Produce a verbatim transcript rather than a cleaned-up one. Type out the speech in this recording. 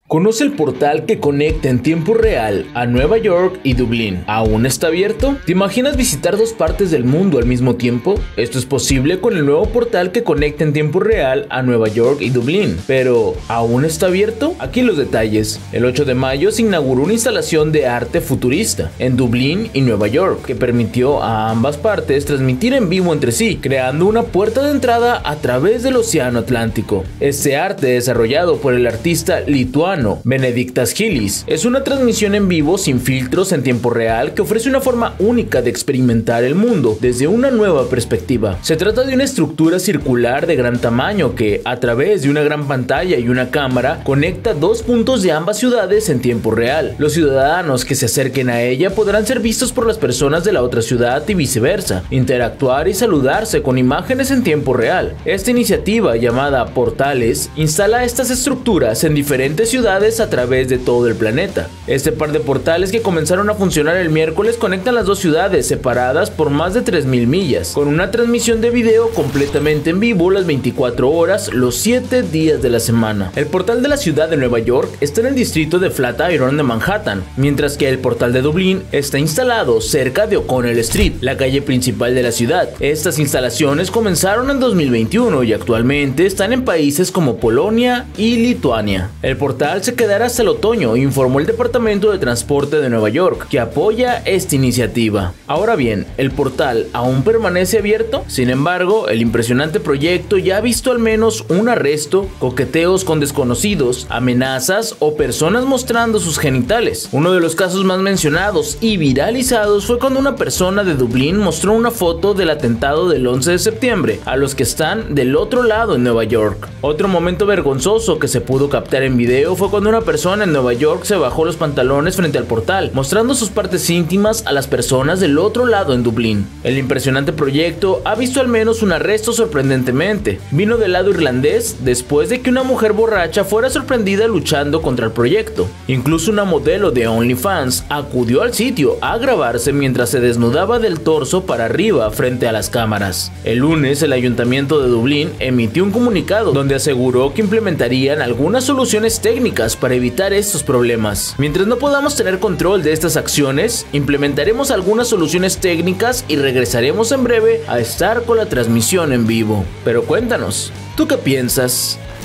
Conoce el portal que conecta en tiempo real a Nueva York y Dublín. ¿Aún está abierto? ¿Te imaginas visitar dos partes del mundo al mismo tiempo? Esto es posible con el nuevo portal que conecta en tiempo real a Nueva York y Dublín. Pero, ¿aún está abierto? Aquí los detalles. El ocho de mayo se inauguró una instalación de arte futurista en Dublín y Nueva York que permitió a ambas partes transmitir en vivo entre sí, creando una puerta de entrada a través del Océano Atlántico. Este arte, desarrollado por el artista lituano Benediktas Gilis, es una transmisión en vivo sin filtros en tiempo real que ofrece una forma única de experimentar el mundo desde una nueva perspectiva. Se trata de una estructura circular de gran tamaño que, a través de una gran pantalla y una cámara, conecta dos puntos de ambas ciudades en tiempo real. Los ciudadanos que se acerquen a ella podrán ser vistos por las personas de la otra ciudad y viceversa, interactuar y saludarse con imágenes en tiempo real. Esta iniciativa, llamada Portales, instala estas estructuras en diferentes ciudades a través de todo el planeta. Este par de portales, que comenzaron a funcionar el miércoles, conectan las dos ciudades separadas por más de tres mil millas, con una transmisión de video completamente en vivo las veinticuatro horas, los siete días de la semana. El portal de la ciudad de Nueva York está en el distrito de Flatiron de Manhattan, mientras que el portal de Dublín está instalado cerca de O'Connell Street, la calle principal de la ciudad. Estas instalaciones comenzaron en dos mil veintiuno y actualmente están en países como Polonia y Lituania. El portal se quedará hasta el otoño, informó el Departamento de Transporte de Nueva York, que apoya esta iniciativa. Ahora bien, ¿el portal aún permanece abierto? Sin embargo, el impresionante proyecto ya ha visto al menos un arresto, coqueteos con desconocidos, amenazas o personas mostrando sus genitales. Uno de los casos más mencionados y viralizados fue cuando una persona de Dublín mostró una foto del atentado del once de septiembre a los que están del otro lado en Nueva York. Otro momento vergonzoso que se pudo captar en video fue cuando una persona en Nueva York se bajó los pantalones frente al portal, mostrando sus partes íntimas a las personas del otro lado en Dublín. El impresionante proyecto ha visto al menos un arresto sorprendentemente. Vino del lado irlandés después de que una mujer borracha fuera sorprendida luchando contra el proyecto. Incluso una modelo de OnlyFans acudió al sitio a grabarse mientras se desnudaba del torso para arriba frente a las cámaras. El lunes, el Ayuntamiento de Dublín emitió un comunicado donde aseguró que implementarían algunas soluciones técnicas para evitar estos problemas. Mientras no podamos tener control de estas acciones, implementaremos algunas soluciones técnicas y regresaremos en breve a estar con la transmisión en vivo. Pero cuéntanos, ¿tú qué piensas?